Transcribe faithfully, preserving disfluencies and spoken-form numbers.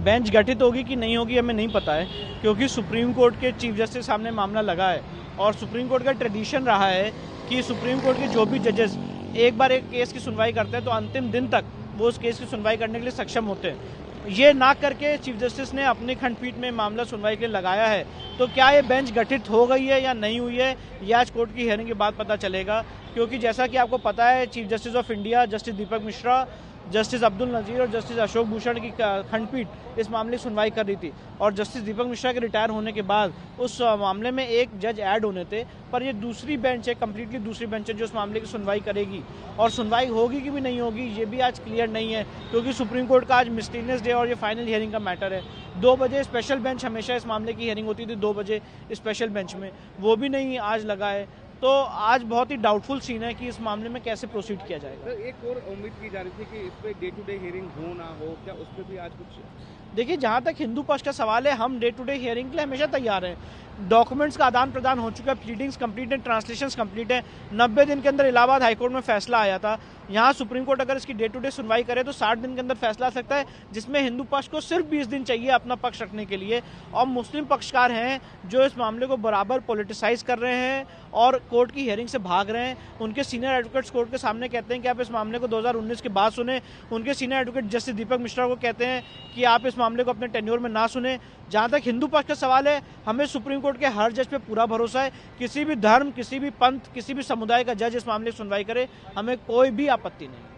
Bench गठित होगी कि नहीं होगी हमें नहीं पता है, क्योंकि सुप्रीम कोर्ट के चीफ जस्टिस के सामने मामला लगा है और सुप्रीम कोर्ट का ट्रेडिशन रहा है कि सुप्रीम कोर्ट के जो भी जजेस एक बार एक केस की सुनवाई करते हैं तो अंतिम दिन तक वो उस केस की सुनवाई करने के लिए सक्षम होते हैं। ये ना करके चीफ जस्टिस ने अपनी खंडपीठ में मामला सुनवाई के लिए लगाया है, तो क्या ये बेंच गठित हो गई है या नहीं हुई है, ये आज कोर्ट की हियरिंग के बाद पता चलेगा। क्योंकि जैसा कि आपको पता है, chief justice of India justice Dipak Misra, justice Abdul Nazeer और जस्टिस अशोक भूषण की खंडपीठ इस मामले की सुनवाई कर रही थी और जस्टिस दीपक मिश्रा के रिटायर होने के बाद उस मामले में एक जज ऐड होने थे, पर ये दूसरी बेंच है, कंप्लीटली दूसरी बेंच है जो इस मामले की सुनवाई करेगी। और सुनवाई होगी कि भी नहीं होगी ये भी आज क्लियर नहीं है, क्योंकि सुप्रीम कोर्ट का आज मिस्टीनियस डे और ये फाइनल हियरिंग का मैटर है। दो बजे स्पेशल बेंच, हमेशा इस मामले की हियरिंग होती थी दो बजे स्पेशल बेंच में, वो भी नहीं आज लगा है। तो आज बहुत ही डाउटफुल सीन है कि इस मामले में कैसे प्रोसीड किया जाएगा। तो एक और उम्मीद की जा रही थी कि इस पे डे टू डे हियरिंग हो ना हो, क्या उस पर भी आज कुछ? देखिए, जहां तक हिंदू पक्ष का सवाल है, हम डे टू डे हियरिंग के लिए हमेशा तैयार हैं। डॉक्यूमेंट्स का आदान प्रदान हो चुका है, प्लीडिंग्स कंप्लीट है, ट्रांसलेशंस कंप्लीट है। नब्बे दिन के अंदर इलाहाबाद हाईकोर्ट में फैसला आया था। यहाँ सुप्रीम कोर्ट अगर इसकी डे टू डे सुनवाई करे तो साठ दिन के अंदर फैसला आ सकता है, जिसमें हिंदू पक्ष को सिर्फ बीस दिन चाहिए अपना पक्ष रखने के लिए। और मुस्लिम पक्षकार हैं जो इस मामले को बराबर पॉलिटिसाइज कर रहे हैं और कोर्ट की हियरिंग से भाग रहे हैं। उनके सीनियर एडवोकेट्स कोर्ट के सामने कहते हैं कि आप इस मामले को दो हज़ार उन्नीस के बाद सुने। उनके senior advocate justice Dipak Misra को कहते हैं कि आप इस मामले को अपने टेन्योर में ना सुने। जहां तक हिंदू पक्ष का सवाल है, हमें सुप्रीम कोर्ट के हर जज पे पूरा भरोसा है। किसी भी धर्म, किसी भी पंथ, किसी भी समुदाय का जज इस मामले की सुनवाई करे, हमें कोई भी आपत्ति नहीं।